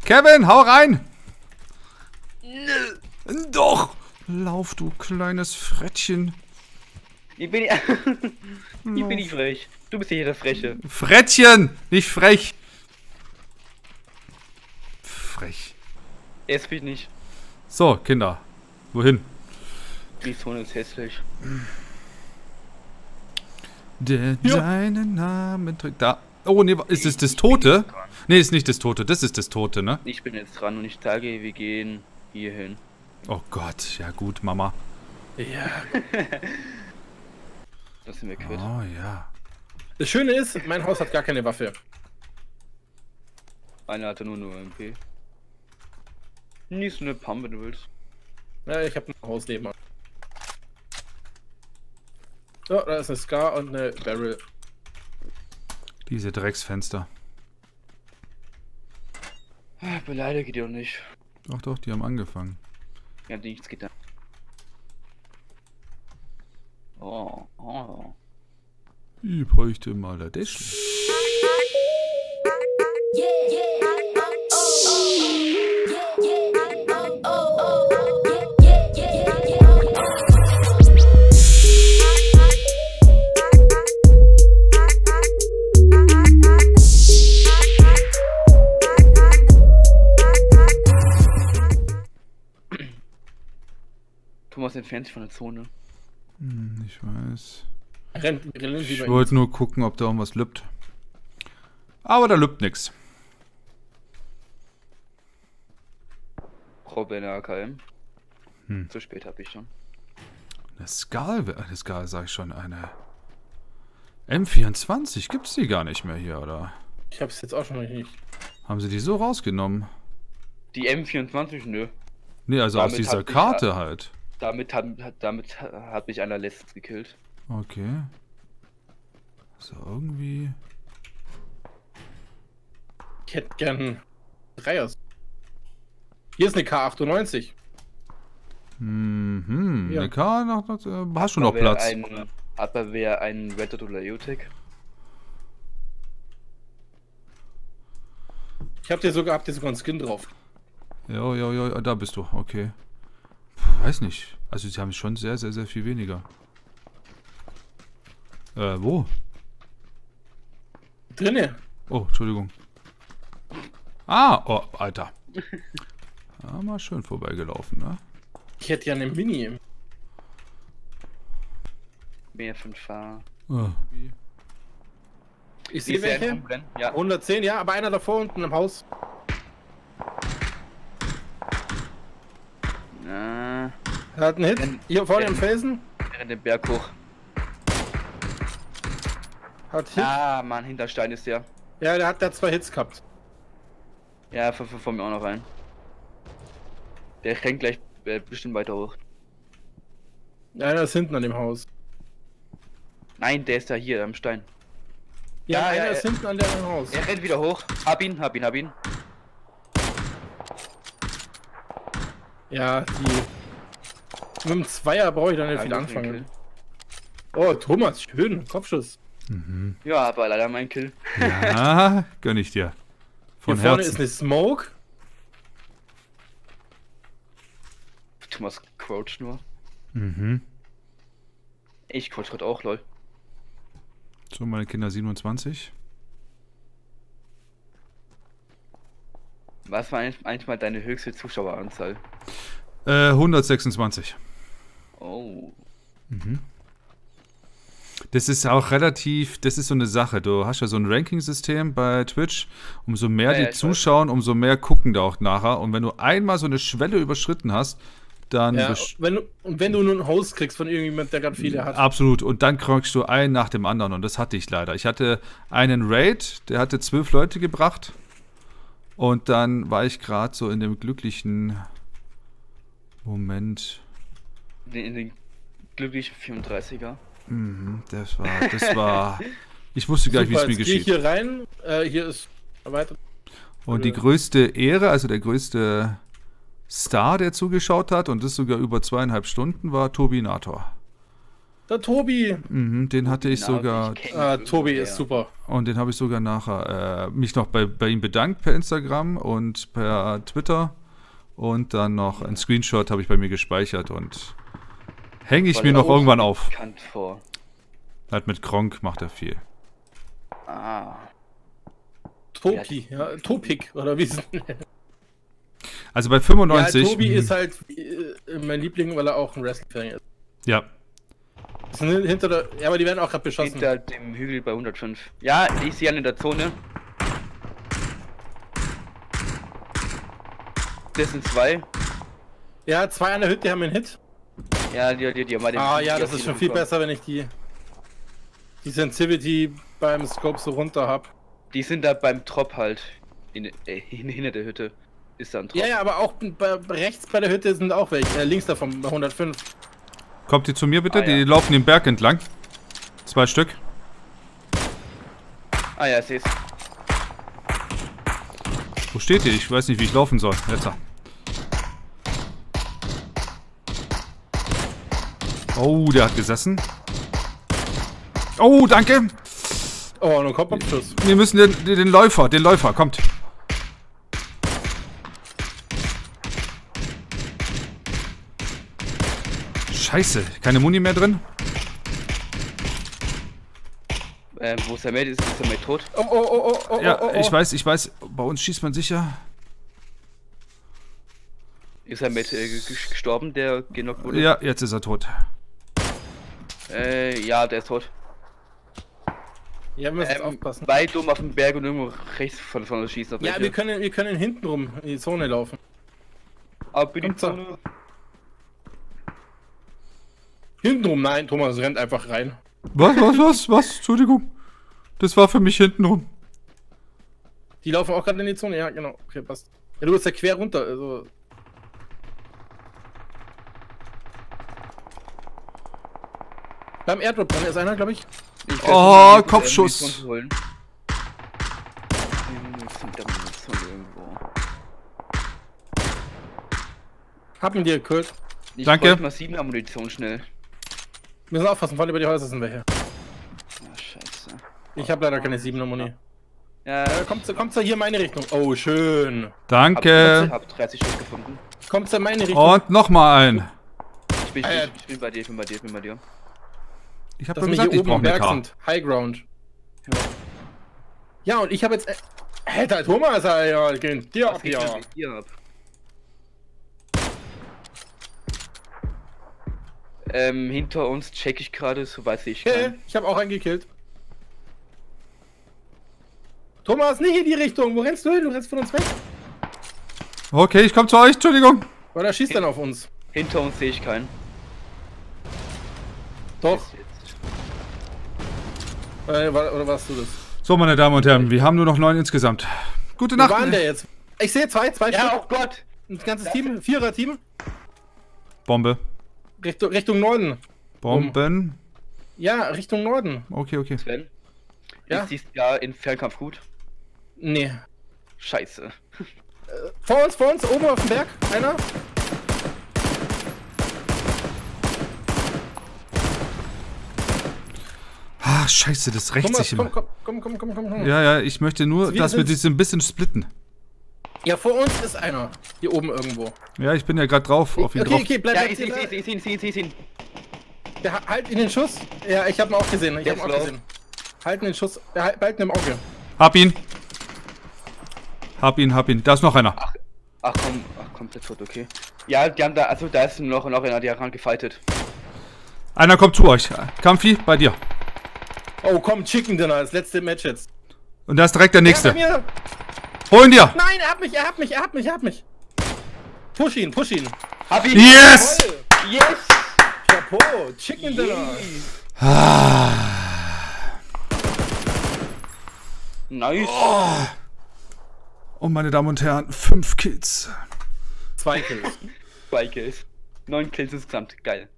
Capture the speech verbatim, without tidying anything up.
Kevin, hau rein! Nö. Doch! Lauf, du kleines Frettchen. Ich bin, ich bin nicht frech. Du bist hier der Freche. Frettchen, nicht frech. Frech. Es bin ich nicht. So, Kinder. Wohin? Die Zone ist hässlich. Der ja. deinen Namen trägt. Da. Oh, nee, ist es das Tote? Nee, ist nicht das Tote. Das ist das Tote, ne? Ich bin jetzt dran und ich sage, wir gehen hier hin. Oh Gott, ja gut, Mama. Ja. Das sind wir quitt. Oh ja. Das Schöne ist, mein Haus hat gar keine Waffe. Einer hatte nur nur M P. Nicht so eine Pump, wenn du willst. Ja, ich habe ein Haus nebenan. So, da ist eine Scar und eine Barrel. Diese Drecksfenster. Ah, beleidige die doch nicht. Doch, doch, die haben angefangen. Ja, nichts getan. Oh, oh. Ich bräuchte mal der Dash. Thomas entfernt sich von der Zone. Hm, ich weiß. Rennt, rennt ich wollte nur gucken, ob da irgendwas lübt. Aber da lübt nix. Robin A K M. Hm. Zu spät habe ich schon. Eine Skal, eine Skal sag ich schon, eine M vierundzwanzig, gibt's die gar nicht mehr hier, oder? Ich hab's jetzt auch schon nicht. Haben sie die so rausgenommen? Die M vierundzwanzig, nö. Nee, also damit aus dieser ich, Karte halt. Damit hat, damit hat mich einer letztens gekillt. Okay. So, irgendwie... Ich hätte gern Dreiers. Hier ist eine K achtundneunzig. Mhm, ja. eine K, noch, noch, hast du noch aber Platz? Ein, aber wer ein Red Dot oder Eotech? Ich hab dir sogar, hab dir sogar einen Skin drauf. Ja, ja, ja, da bist du, okay. Puh, weiß nicht. Also sie haben schon sehr, sehr, sehr viel weniger. Äh, wo? Drinne. Oh, Entschuldigung. Ah, oh, Alter. Ja, mal schön vorbeigelaufen, ne? Ich hätte ja eine Mini. Mehr fünf Fahr. Oh. Ich sehe welche. Ja. hundertzehn, ja, aber einer davor unten im Haus. Na. Er hat einen Hit. Renn, Hier vorne renn, im Felsen. Er rennt den Berg hoch. Hat Hit. Ah, Mann, hinter Stein ist der. Ja, der hat da zwei Hits gehabt. Ja, von, von mir auch noch rein. Der rennt gleich äh, bestimmt weiter hoch. Ja, der ist hinten an dem Haus. Nein, der ist da hier am Stein. Ja, Ja, einer ja, ist er- hinten an dem Haus. Er rennt wieder hoch. Hab ihn, hab ihn, hab ihn. Ja, die. Mit dem Zweier brauche ich da nicht Ja, viel gut, anfangen. Oh, Thomas, schön. Kopfschuss. Mhm. Ja, aber leider mein Kill. Ja, gönn ich dir. Von Hier vorne Herzen. ist eine Smoke. Thomas croucht nur. Mhm. Ich crouch gerade auch, lol. So, meine Kinder siebenundzwanzig. Was war eigentlich eigentlich mal deine höchste Zuschaueranzahl? Äh, hundertsechsundzwanzig. Oh. Mhm. Das ist auch relativ, das ist so eine Sache. Du hast ja so ein Ranking-System bei Twitch. Umso mehr Ja, die ja, ich zuschauen, umso mehr gucken da auch nachher. Und wenn du einmal so eine Schwelle überschritten hast, dann... Ja, besch- wenn du, und wenn du nur einen Host kriegst von irgendjemand, der gerade viele hat. Absolut. Und dann kriegst du einen nach dem anderen. Und das hatte ich leider. Ich hatte einen Raid, der hatte zwölf Leute gebracht. Und dann war ich gerade so in dem glücklichen Moment. In, in den glücklichen vierunddreißiger. Mhm, das war, das war... Ich wusste gar nicht, wie es Super, mir jetzt geh ich geschieht. hier rein. Äh, hier ist weiter. Und die größte Ehre, also der größte Star, der zugeschaut hat, und das sogar über zweieinhalb Stunden, war Turbinator. Der Tobi. Mhm, den hatte ich Genau, sogar. ich kenn Ah, ihn Tobi irgendwoher. ist super. Und den habe ich sogar nachher äh, mich noch bei, bei ihm bedankt per Instagram und per Twitter. Und dann noch ein Screenshot habe ich bei mir gespeichert und hänge ich Weil mir er noch auch irgendwann auf. Bekannt vor. Halt mit Gronk macht er viel. Ah. Topi, ja, Topik, oder wie es Also bei Ja, fünfundneunzig. Tobi mh, ist halt äh, mein Liebling, weil er auch ein Wrestling-Fan ist. Ja, Das sind hinter der. Ja, aber die werden auch gerade beschossen. Hinter dem Hügel bei hundertfünf. Ja, ich sehe einen in der Zone. Das sind zwei. Ja, zwei an der Hütte haben einen Hit. Ja, die, die, die haben mal den. Ah ja, die das auf ist die schon viel bekommen. besser, wenn ich die die Sensitivity beim Scope so runter hab. Die sind da beim Trop halt. In, äh, hinter der Hütte. Ist da ein Trop. Ja, ja, aber auch bei, rechts bei der Hütte sind auch welche. Äh, links davon bei hundertfünf. kommt ihr zu mir bitte? Ah, ja. Die laufen den Berg entlang. Zwei Stück. Ah ja, ich seh's. Wo steht ihr? Ich weiß nicht, wie ich laufen soll. Jetzt. Oh, der hat gesessen. Oh, danke. Oh, nun kommt ein Schuss. Wir müssen den, den, den Läufer, den Läufer, kommt. Scheiße, keine Muni mehr drin? Äh, wo ist der Mate? Ist, ist der Mate tot? Oh, oh, oh, oh, oh, Ja, oh, oh. ich weiß, ich weiß. Bei uns schießt man sicher. Ist der Mate äh, g- gestorben, der genockt wurde? Ja, jetzt ist er tot. Äh, ja, der ist tot. Ja, wir müssen jetzt Ähm, aufpassen. weit oben auf dem Berg und irgendwo rechts von, von uns schießen. Ja, wir können, wir können hinten rum in die Zone laufen. Aber bitte Kommt so. Hinten rum, nein, Thomas rennt einfach rein. Was, was, was, was? Entschuldigung. Das war für mich hintenrum. Die laufen auch gerade in die Zone, ja, genau. Okay, passt. Ja, du bist ja quer runter, also. Beim Airdrop dran ist einer, glaube ich. Ich Oh, versuche, ähm, Kopfschuss. Munition zu holen. Munition, da Munition irgendwo. Hab ihn dir gekillt. Ich Danke. wollte mal sieben Munition schnell. Wir müssen aufpassen, vorne über die Häuser sind welche. Ah, scheiße. Ich habe leider keine siebener Muni. Ja, Äh, kommt, kommt hier in meine Richtung. Oh, schön. Danke. Ich hab dreißig Schuss gefunden. Kommt in meine Richtung. Und nochmal ein. Ich bin, Ah, ja. ich, ich bin bei dir, ich bin bei dir, ich bin bei dir. Ich hab Dass doch wir gesagt, hier ich oben brauch am eine Berg K. sind. High Ground. Ja. Ja, und ich habe jetzt. Äh, Alter, Thomas, ja, gehen dir Was ab, geht ja. denn mit dir ab? Ähm, hinter uns check ich gerade, soweit ich Okay, kann. ich habe auch einen gekillt. Thomas, nicht in die Richtung. Wo rennst du hin? Du rennst von uns weg. Okay, ich komme zu euch, Entschuldigung. Oder schießt dann auf uns? Hinter uns sehe ich keinen. Doch. Bis jetzt. Äh, war, oder warst du das? So, meine Damen und Herren, wir haben nur noch neun insgesamt. Gute Wo Nacht. waren der jetzt? Ich sehe zwei, zwei Ja, Stück. oh Gott! Ein ganzes Team, Vierer-Team. Bombe. Richtung, Richtung Norden. Bomben. Ja, Richtung Norden. Okay, okay. Sven? Ja? Ist dies Jahr in Fernkampf gut? Nee. Scheiße. Vor uns, vor uns, oben auf dem Berg. Einer. Ah, scheiße, das rächt Thomas, sich komm, immer. komm, komm, komm, komm, komm. Ja, ja, ich möchte nur, Wir dass wir sind's. das ein bisschen splitten. Ja, vor uns ist einer. Hier oben irgendwo. Ja, ich bin ja gerade drauf, auf ihn Okay, drauf. okay, bleib, Ja, bleib, ich sehe, bleib, ich sehe, ich sehe, ich sehe, ich sehe ihn. Der ha- halt in den Schuss. Ja, ich hab ihn auch gesehen. Ich Der hab ihn ist auch low. gesehen. Halten den Schuss. Ja, halt- behalten im Auge. Hab ihn. Hab ihn, hab ihn. Da ist noch einer. Ach komm, ach komplett tot, okay. Ja, die haben da, also da ist noch, noch einer, der rangefightet. Einer kommt zu euch. Kampfi, bei dir. Oh, komm, Chicken Dinner, das letzte Match jetzt. Und da ist direkt der Ja, nächste. bei mir. Hol ihn dir. Nein, er hat mich, er hat mich, er hat mich, er hat mich. Push ihn, push ihn. Hab ihn! Yes! Voll. Yes! Chapeau, Chicken Dinner. Nice! Und meine Damen und Herren, fünf Kills. Zwei Kills. Zwei Kills. Neun Kills insgesamt, geil.